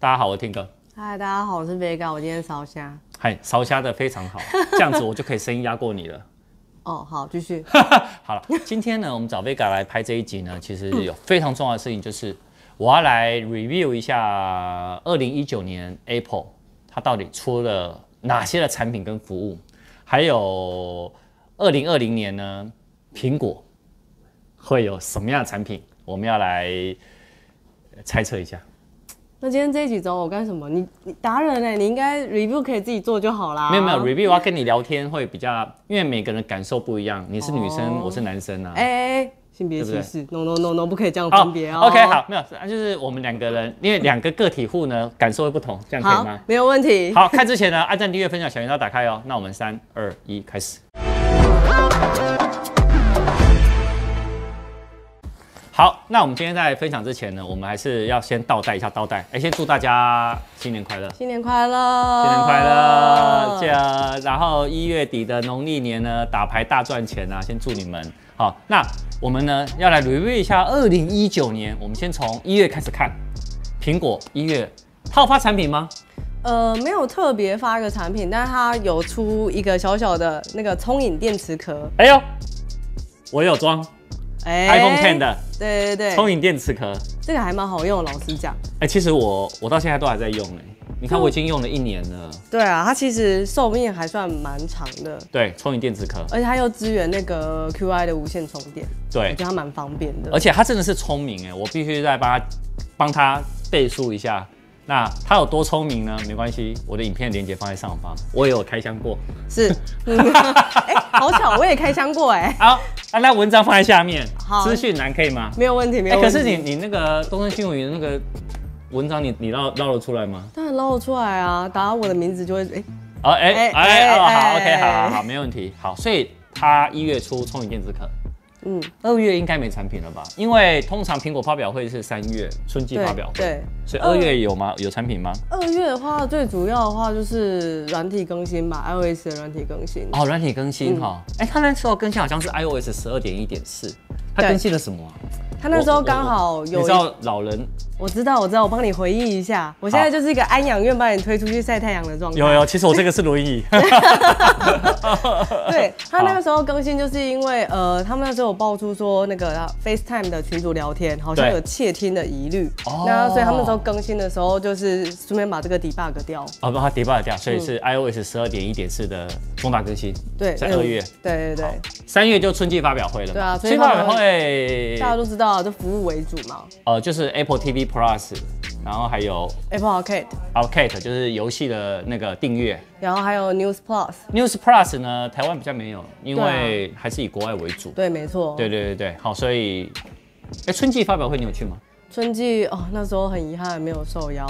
大家好，我是听哥。 嗨，大家好，我是 Vega， 我今天烧虾。 嗨，烧虾的非常好，这样子我就可以声音压过你了。 哦，好，继续。 好了，今天呢，我们找 Vega 来拍这一集呢，其实有非常重要的事情，就是我要来 review 一下2019年 Apple 它到底出了哪些的产品跟服务，还有2020年呢，苹果会有什么样的产品，我们要来猜测一下。 那今天这一集找我干什么？你达人哎，你应该 review 可以自己做就好啦。 没有 review， 我要跟你聊天会比较，因为每个人感受不一样，你是女生，我是男生啊。 性别歧视 ，no， 不可以这样分别哦。 OK， 好，没有，就是我们两个人，因为两个个体户呢，感受会不同，这样可以吗？ 没有问题。 好，看之前呢，按赞、订阅、分享、小铃铛打开哦。那我们3、2、1，开始。好，那我们今天在分享之前呢，我们还是要先倒带一下倒带。先祝大家新年快乐！ 新年快乐！ 新年快乐！然后1月底的农历年呢，打牌大赚钱啊！先祝你们。好，那我们呢要来 review 一下2019年，我们先从1月开始看。苹果1月，它有发产品吗？ 没有特别发一个产品，但是它有出一个小小的那个聪颖电池壳。 哎呦，我有装。iPhone X 的， 对， 聪颖电池壳， 这个还蛮好用的，老实讲。 其实我到现在都还在用你看我已经用了1年了。 对啊，它其实寿命还算蛮长的。 对，聪颖电池壳， 而且它又支援那个 QI 的无线充电， 对， 我觉得它蛮方便的。 而且它真的是聪明我必须再帮它背书一下。那它有多聪明呢？没关系，我的影片连结放在上方，我也有开箱过。 是，好巧，我也开箱过好，那文章放在下面，资讯栏可以吗？ 没有问题，没有问题。 可是你那个东森新闻云的那个文章，你捞得出来吗？ 当然捞得出来啊，打我的名字就会好 OK， 好，没问题。好，所以它1月出聪颖电池壳。2月应该没产品了吧？因为通常苹果发表会是3月春季发表会，对，所以2月有吗？有产品吗 ？2月的话，最主要的话就是软体更新吧 ，iOS 的软体更新。 哦，软体更新哈，它那时候更新好像是 iOS 12.1.4，它更新了什么啊？ 他那时候刚好有， 你知道老人， 我知道，我帮你回忆一下。我现在就是一个安养院把你推出去晒太阳的状态。 有，其实我这个是轮椅。 对，他那个时候更新，就是因为他们那时候有爆出说那个 FaceTime 的群组聊天好像有窃听的疑虑，那所以他们那时候更新的时候就是顺便把这个 debug 掉。把它 debug 掉，所以是 iOS 12.1.4的重大更新。 对， 在2月。 对 ，3月就春季发表会了。 对啊， 春季发表会大家都知道。就服务为主嘛， 就是 Apple TV Plus， 然后还有 Apple Arcade， 就是游戏的那个订阅， 然后还有 News Plus。News Plus 呢，台湾比较没有，因为还是以国外为主。 对，没错。 对，好，所以，春季发表会你有去吗？ 春季那时候很遗憾没有受邀。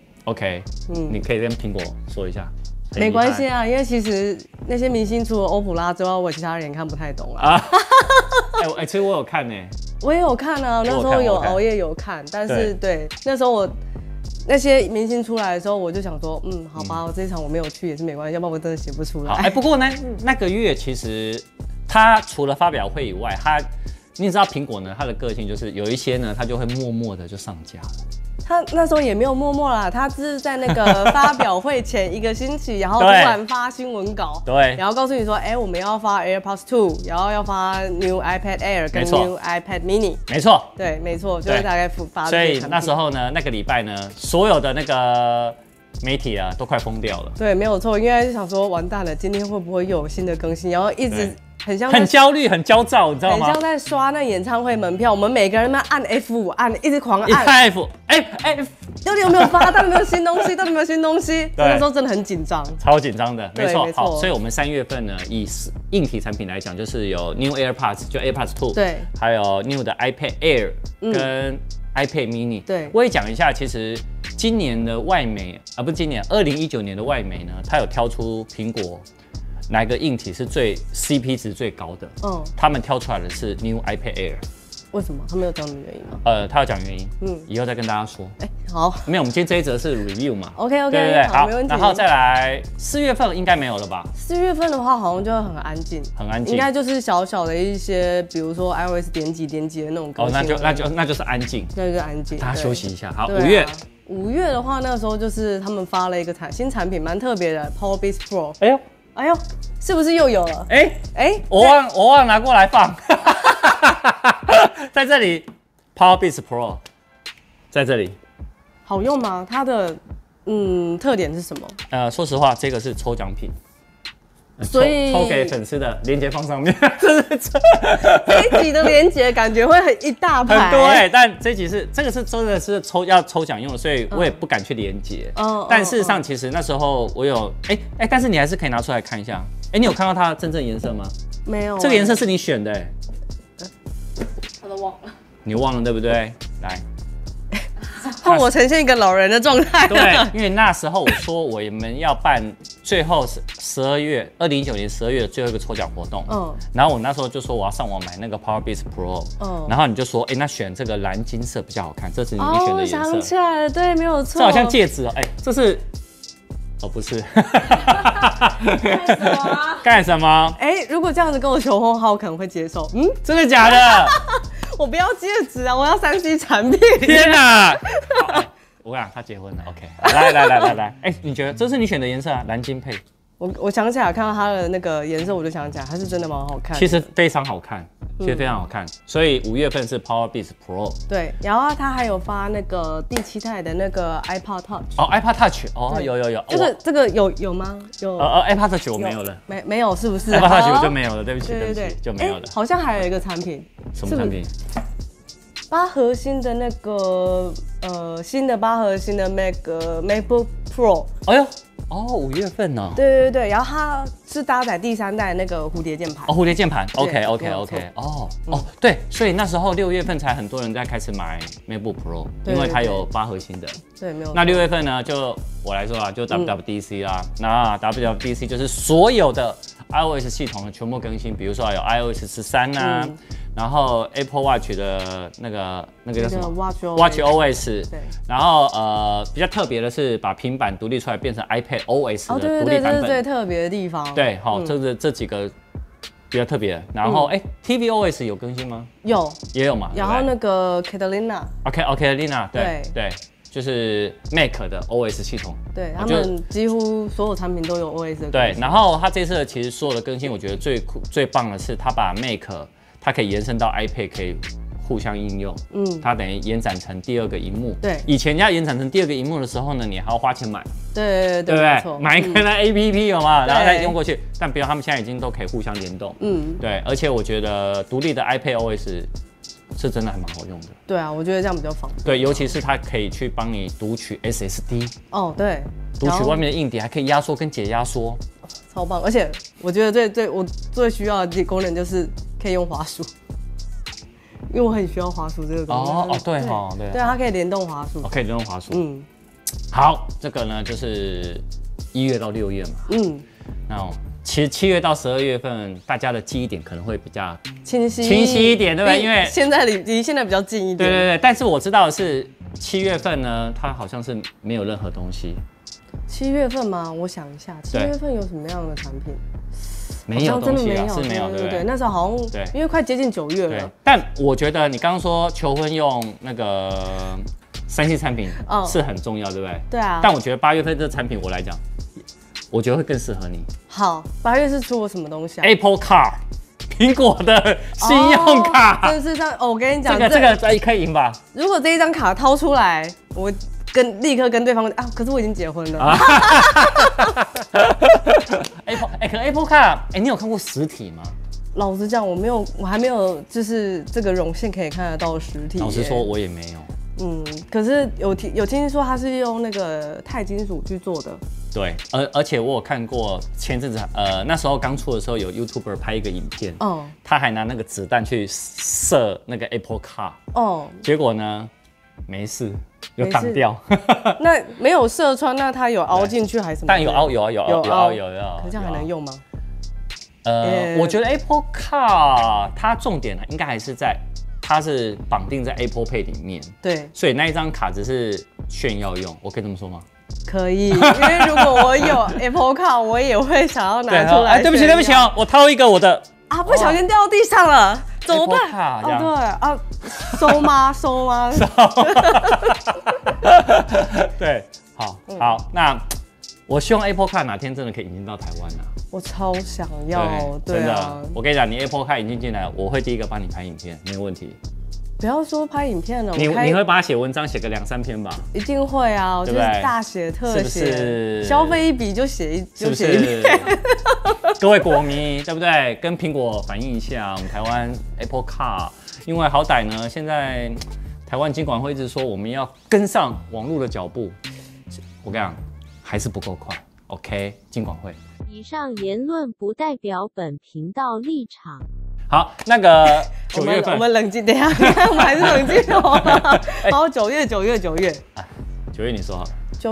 OK，你可以跟苹果说一下。 没关系啊，因为其实那些明星除了欧普拉之外，我其他人看不太懂啊。 其实我有看我也有看啊，那时候有熬夜有看，但是对那时候我那些明星出来的时候，我就想说，好吧，我这一场我没有去也是没关系，要不然我真的写不出来。 不过那个月其实他除了发表会以外，你知道苹果呢，它的个性就是有一些呢，它就会默默的就上架了。 他那时候也没有默默啦，他只是在那个发表会前1个星期，然后突然发新闻稿， 对， 然后告诉你说，我们要发 AirPods 2，然后要发 New iPad Air 跟 New iPad Mini， 没错， 对，没错，就是大概发。 所以那时候呢，那个礼拜呢，所有的那个媒体都快疯掉了。 对，没有错，因为就想说，完蛋了，今天会不会又有新的更新？然后一直。 很焦虑，很焦躁，你知道吗？ 很像在刷那演唱会门票，我们每个人按 F5，一直狂按。 F， 到底有没有发？到底有没有新东西？那时候真的很紧张， 超紧张的，没错。好，所以我们3月份呢，以硬体产品来讲，就是有 New AirPods， 就 AirPods 2， 对， 还有 New 的 iPad Air 跟 iPad Mini。对，我也讲一下，其实今年的外媒不是今年，2019年的外媒呢，它有挑出苹果。哪个硬体是最 CP 值最高的？他们挑出来的是 New iPad Air。 为什么？他没有讲你原因吗？ 他要讲原因，以后再跟大家说。 好， 没有，我们今天这一则是 review 嘛。 OK， 对， 好，没问题。 然后再来4月份应该没有了吧 ？4月份的话，好像就会很安静，应该就是小小的一些，比如说 iOS 点几的那种更新。 那就是安静， 那就是安静， 大家休息一下。好，5月。 5月的话，那个时候就是他们发了一个新产品，蛮特别的 ，Power Beats Pro。哎呦，是不是又有了？ 我忘拿过来放，在这里 Power Beats Pro， 在这里。 好用吗？它的特点是什么？ 说实话，这个是抽奖品。 所以抽给粉丝的链接放上面，这一集的链接感觉会很一大排， 很多但这集这个是真的是要抽奖用的，所以我也不敢去连接。但事实上，其实那时候我有但是你还是可以拿出来看一下。你有看到它的真正颜色吗？ 没有， 这个颜色是你选的我都忘了， 你忘了对不对？来。 看我呈现一个老人的状态。 对，因为那时候我说我们要办最后是2019年12月的最后一个抽奖活动。然后我那时候就说我要上网买那个 Power Beats Pro。然后你就说，那选这个蓝金色比较好看，这是你选的颜色。 想起来了，对，没有错。 这好像戒指这是。不是。干什么？ 如果这样子跟我求婚的话，我可能会接受。 真的假的？ 我不要戒指啊，我要3C 产品。 天哪！我跟你讲，他结婚了。OK， 来，你觉得这是你选的颜色啊？蓝金配。 我想起来，看到它的那个颜色，我就想起来，它是真的蛮好看。 其实非常好看，非常好看。所以5月份是 Power Beats Pro。 对，然后它还有发那个第7代的那个 iPod Touch。 iPod Touch， 有。 这个有吗？有。 iPod Touch 我没有了。 没有，是不是 ？iPod Touch 我就没有了，对不起，就没有了。 好像还有一个产品。 什么产品 ？8核心的那个新的8核心的MacBook Pro。 5月份呢？ 对，然后它是搭载第3代那个蝴蝶键盘。 蝴蝶键盘 ，OK。对，所以那时候6月份才很多人在开始买 MacBook Pro， 因为它有8核心的。 对，没有。 那6月份呢，就我来说啊，就 WWDC 啦。那 WWDC 就是所有的 iOS 系统的全部更新，比如说有 iOS 13啊。然后 Apple Watch 的那个叫什么 ？Watch OS。对。然后比较特别的是把平板独立出来变成 iPad OS 的独立版本。 这是最特别的地方。 对，这几个比较特别。然后tvOS 有更新吗？也有嘛。 然后那个 Catalina。对，就是 Mac 的 OS 系统。 对，他们几乎所有产品都有 OS 的更新。 对，然后它这次其实所有的更新，我觉得最棒的是它把 Mac它可以延伸到 iPad， 可以互相应用。它等于延展成第2个萤幕。对，以前要延展成第2个萤幕的时候呢，你还要花钱买。对不对？买一个那 APP 有吗？然后再用过去。但比如他们现在已经都可以互相联动。对，而且我觉得独立的 iPad OS 是真的还蛮好用的。 对啊，我觉得这样比较方便。 对，尤其是它可以去帮你读取 SSD。 对， 读取外面的硬碟，还可以压缩跟解压缩。 超棒！而且我觉得我最需要的功能就是可以用滑鼠，因为我很需要滑鼠这个功能。对，它可以联动滑鼠。 可以联动滑鼠。好，这个呢就是1月到6月嘛。那其实7月到12月份，大家的记忆点可能会比较清晰一点，对不对？因为现在离现在比较近一点。 对。但是我知道的是7月份呢，它好像是没有任何东西。 7月份吗？我想一下，7月份有什么样的产品？ 没有东西啊，是没有，对。 那时候好像因为快接近9月了。 但我觉得你刚刚说求婚用那个3C 产品是很重要，对不对？对啊。但我觉得8月份这产品我来讲，我觉得会更适合你。 好，8月是出了什么东西啊 ？Apple Card， 苹果的信用卡。 真是上我跟你讲， 这个可以赢吧？ 如果这一张卡掏出来，我立刻跟对方可是我已经结婚了。 Apple Card， 你有看过实体吗？ 老实讲，我还没有，就是这个荣幸可以看得到实体。 老实说，我也没有。 可是有听说它是用那个钛金属去做的。 对，而且我有看过前阵子，那时候刚出的时候有 YouTuber 拍一个影片，他还拿那个子弹去射那个 Apple Card，结果呢没事，有挡掉。那没有射穿，那它有凹进去还是什么？ 但有凹，有。 可这样还能用吗？ 我觉得 Apple Card 它重点应该还是在。它是绑定在 Apple Pay 里面，对，所以那一张卡只是炫耀用，我可以这么说吗？ 可以，因为如果我有 Apple Card， 我也会想要拿出来。 对不起哦，我掏一个我的不小心掉到地上了，怎么办？对收吗？ 对，好，那我希望 Apple Car 哪天真的可以引进到台湾啊！ 我超想要，对真的啊， 我跟你讲，你 Apple Car 引进来，我会第一个帮你拍影片，没有问题。 不要说拍影片了， 你会把它写文章写个2-3篇吧？ 一定会啊，我就是大写特写，消费一笔就写一篇。 各位国民，对不对？跟苹果反映一下，我们台湾 Apple Car， 因为好歹呢，现在台湾金管会一直说我们要跟上网络的脚步，我跟你讲，还是不够快。OK， 金管会。 以上言论不代表本频道立场。 好，那个9月份， 我们冷静，等一下，我们还是冷静哦。好，9月，9月你说好。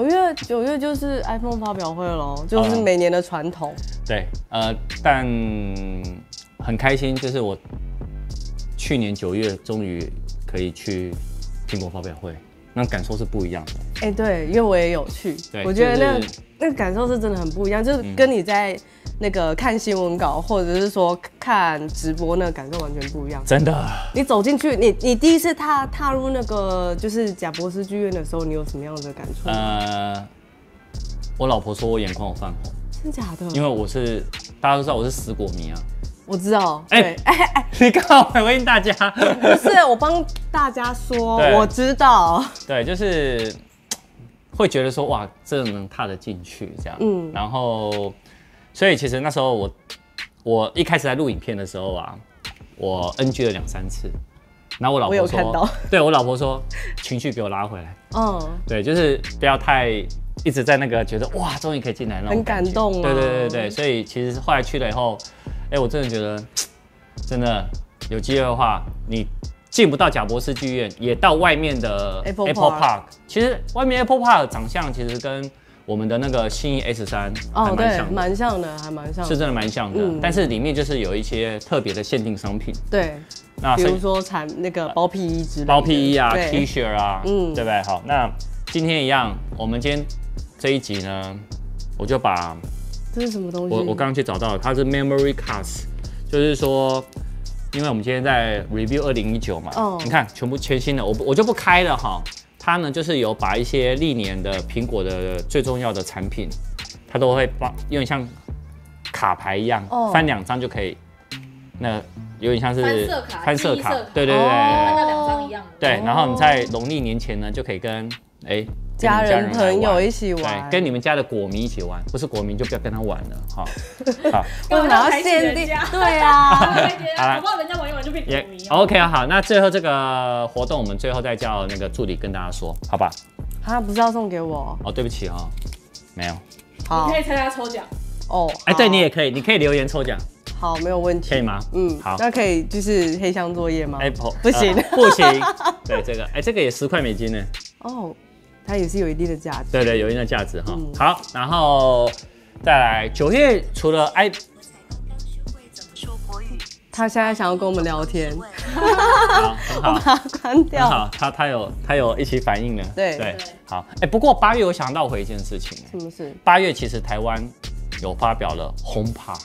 9月就是 iPhone 发表会咯，就是每年的传统。 对，但很开心，就是我去年9月终于可以去苹果发表会，那感受是不一样的。 对，因为我也有去，我觉得那个感受是真的很不一样，就是跟你在那个看新闻稿或者是说看直播那个感受完全不一样。 真的， 你走进去，你第一次踏入那个就是贾博士剧院的时候，你有什么样的感触？ 我老婆说我眼眶有泛红。 真假的？ 因为大家都知道我是死果迷啊。 我知道， 你刚好回应大家， 不是我帮大家说，我知道， 对，就是会觉得说哇，这能踏得进去这样，然后，所以其实那时候我一开始在录影片的时候啊，我 NG 了2-3次，然后我老婆说，我有看到，对我老婆说情绪给我拉回来，对，就是不要太一直在那个觉得哇，终于可以进来了，很感动， 对，所以其实后来去了以后。我真的觉得，真的有机会的话，你进不到贾博士剧院，也到外面的 Apple Park。其实外面 Apple Park 的长相其实跟我们的那个信义 S3 对，蛮像的，还蛮像的， 是真的蛮像的。但是里面就是有一些特别的限定商品。 对，那比如说那个包屁衣之类的， 包屁衣啊 ，T 恤啊，对不对？好，那今天一样，我们今天这一集呢，我就把。 这是什么东西？ 我刚刚去找到了，它是 Memory Cards， 就是说，因为我们今天在 review 2019嘛，你看全部全新的，我就不开了哈。它呢就是有把一些历年的苹果的最重要的产品，它都会有点像卡牌一样，翻2张就可以，那有点像是翻色卡，对，翻那2张一样的。 对，然后你在农历年前呢就可以跟家人朋友一起玩， 对，跟你们家的果迷一起玩，不是果迷就不要跟他玩了，好。 为什么要限定？对啊， 好不好？人家玩一玩就变果迷。 OK， 好，那最后这个活动，我们最后再叫那个助理跟大家说，好吧？ 不是要送给我？ 对不起哦，没有。 好，你可以参加抽奖。 对你也可以，你可以留言抽奖。 好，没有问题。 可以吗？好。 那可以就是黑箱作业吗 ？Apple 不行， 不行。对，这个也10块美金呢。 它也是有一定的价值。 对，有一定的价值哈。好，然后再来9月，除了他现在想要跟我们聊天。 好，很好。 我把它关掉。 很好，他有一起反应了。 对。 好，不过8月我想到回一件事情。 什么事 ？8月其实台湾有发表了HomePod。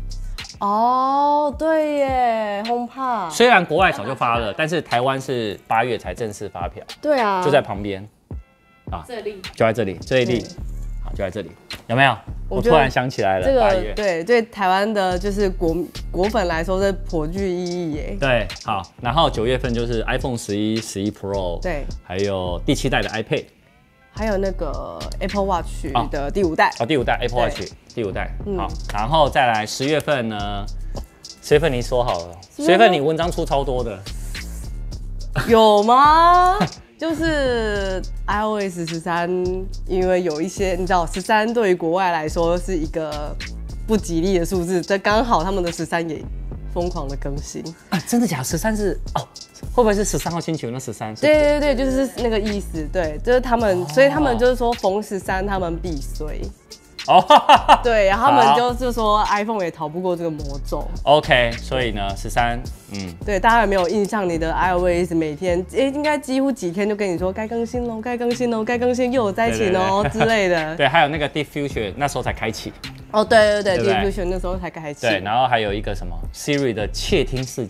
对耶，HomePod。 虽然国外早就发了，但是台湾是8月才正式发表。 对啊。 就在旁边。 这里就在这里，这一粒，好，就在这里，有没有？我突然想起来了， 这个对台湾的就是果粉来说是颇具意义耶。 对，好，然后9月份就是 iPhone 11、11 Pro， 对， 还有第7代的 iPad， 还有那个 Apple Watch 的第5代， 第5代 Apple Watch 第5代，好，然后再来10月份呢，10月份你说好了，10月份你文章出超多的， 有吗？就是 iOS 13，因为有一些你知道，13对于国外来说是一个不吉利的数字，这刚好他们的13也疯狂的更新。 真的假的？13是会不会是13号星期五那13？ 对，就是那个意思。对，就是他们，所以他们就是说逢13他们必衰。对，然后他们就是说 iPhone 也逃不过这个魔咒。 OK， 所以呢13， 对，大家有没有印象？你的 iOS 每天应该几乎几天就跟你说该更新喽，该更新喽，该更新又有灾情哦之类的。 对，还有那个 Diffusion 那时候才开启。 对 ，Diffusion 那时候才开启。 对，然后还有一个什么 Siri 的窃听事件。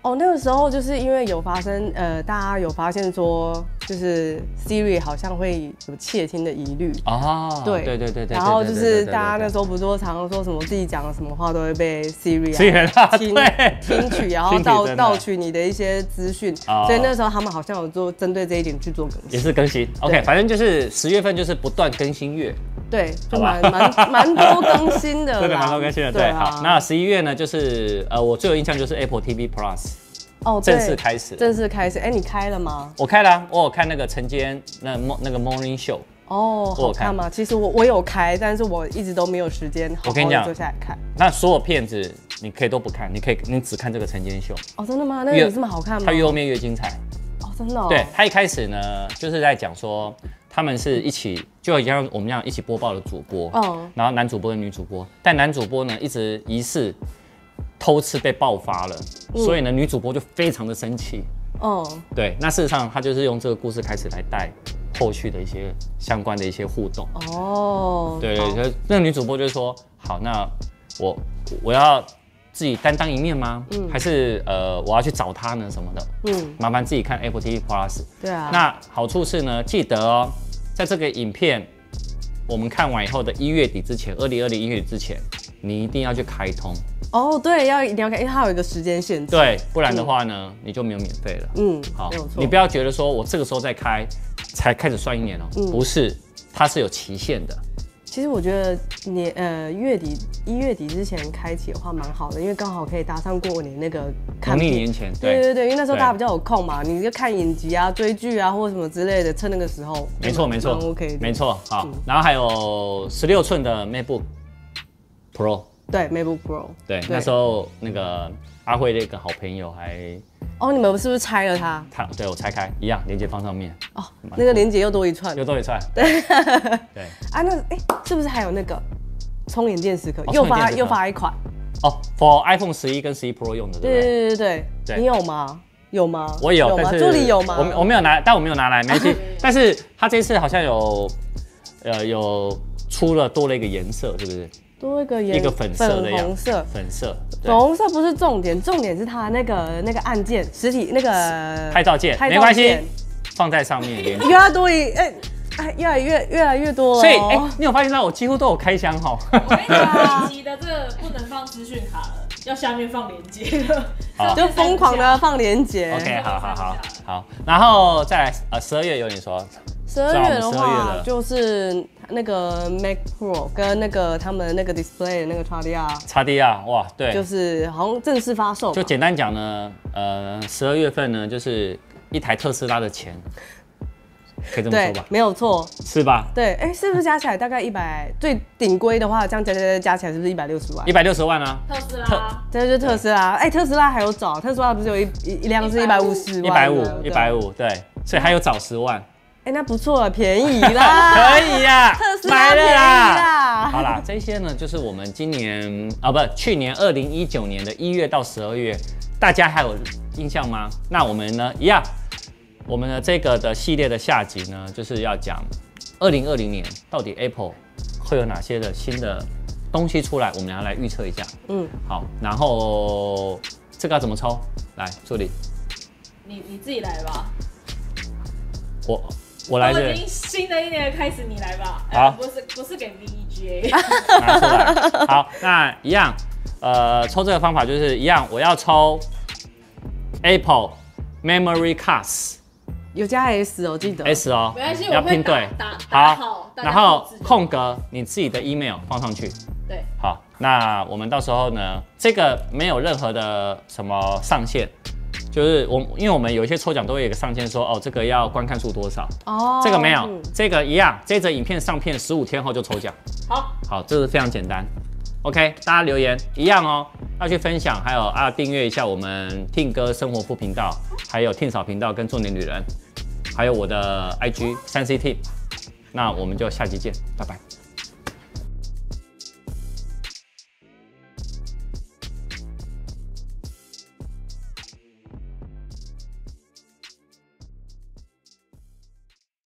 哦，那个时候就是因为有发生，大家有发现说，就是 Siri 好像会有窃听的疑虑哦，对对对对， 然后就是大家那时候不是说常常说什么自己讲的什么话都会被 Siri 听取，然后盗取你的一些资讯，所以那时候他们好像有做针对这一点去做更新， 也是更新。OK， 反正就是10月份就是不断更新月。对， 就蛮多更新的， 真的蛮多更新的。对，好，那11月呢，就是我最有印象就是 Apple TV Plus， 正式开始。正式开始， 你开了吗？ 我开了啊，我有看那个晨间那个 Morning Show。 哦，好看吗？其实我有开，但是我一直都没有时间好好的坐下来看。 那所有片子你可以都不看，你只看这个晨间秀。 哦，真的吗？那个有这么好看吗？ 它越后面越精彩。 哦，真的。 对，它一开始呢就是在讲说。他们是一起，就像我们这样一起播报的主播，然后男主播跟女主播，但男主播呢一直疑似偷吃被爆发了，所以呢女主播就非常的生气。对，那事实上他就是用这个故事开始来带后续的一些相关的一些互动。对，那女主播就说：“好，那我要自己担当一面吗？还是我要去找他呢什么的？麻烦自己看 Apple TV Plus。 对啊， 那好处是呢，记得哦。”在这个影片我们看完以后的1月底之前，2020 1月底之前，你一定要去开通。 哦，对，一定要开，因为它有一个时间限制。 对，不然的话呢，你就没有免费了。好，你不要觉得说我这个时候再开，才开始算1年哦，不是，它是有期限的。 其实我觉得1月底之前开启的话蛮好的，因为刚好可以搭上过年那个农历年前。 对，因为那时候大家比较有空嘛，你就看影集啊、追剧啊或者什么之类的，趁那个时候。 没错，OK， 没错。好，然后还有16寸的 MacBook Pro。 对 ，MacBook Pro。 对，那时候那个阿慧的一个好朋友还。 哦，你们是不是拆了它？ 对，我拆开一样，连接放上面。 哦，那个连接又多一串。对。 对。 啊，那是不是还有那个充眼键时刻？又发一款。 哦 ，for iPhone 11跟11 Pro 用的，对不对？ 对。你有吗？有吗？ 我有，但是助理有吗？ 我没有拿，但我没有拿来，没关系。但是它这次好像有多了一个颜色，是不是？ 多一个粉色的样子， 粉色不是重点，重点是它那个按键，实体那个拍照键，没关系，放在上面连接。 越来越来越多了。 所以你有发现到我几乎都有开箱哈。 我跟你讲，这的这个不能放资讯卡了，要下面放连接， 就疯狂的放连接。 OK， 好，然后再来12月有你说。 12月的话，就是那个 Mac Pro 跟那个他们那个 Display 的那个 XDR， 哇，对，就是好像正式发售。 就简单讲呢，12月份呢，就是一台特斯拉的钱，可以这么说吧？ 没有错， 是吧？ 对，是不是加起来大概最顶规的话，这样加起来是不是160万 ？160万啊！ 特斯拉， 这就是特斯拉。特斯拉还有找，特斯拉不是有一辆是150万 ？150，对，所以还有找10万。 那不错，便宜啦， 可以呀， 特斯拉便宜啦。 好啦，这些呢就是我们今年去年2019年的1月到12月，大家还有印象吗？那我们呢一样，我们的这个的系列的下集呢，就是要讲2020年到底 Apple 会有哪些的新的东西出来，我们要来预测一下。好，然后这个要怎么抽？来，助理， 你自己来吧。 我来这。新的一年的开始，你来吧。 好， 不是给 VEGA。 拿出来。好，那一样，抽这个方法就是一样，我要抽 Apple Memory Cards。 有加 S 哦，记得 S 哦， 没关系， 要拼对。 好， 然后空格你自己的 email 放上去。 对。 好，那我们到时候呢，这个没有任何的什么上限。就是因为我们有一些抽奖都会有一个上限说，这个要观看数多少，这个没有，这个一样，这则影片上片15天后就抽奖。好，这是非常简单。OK， 大家留言一样哦，要去分享，还有订阅一下我们Tim哥生活副频道，还有Tim嫂频道跟重点女人，还有我的IG 3C Tim。那我们就下集见，拜拜。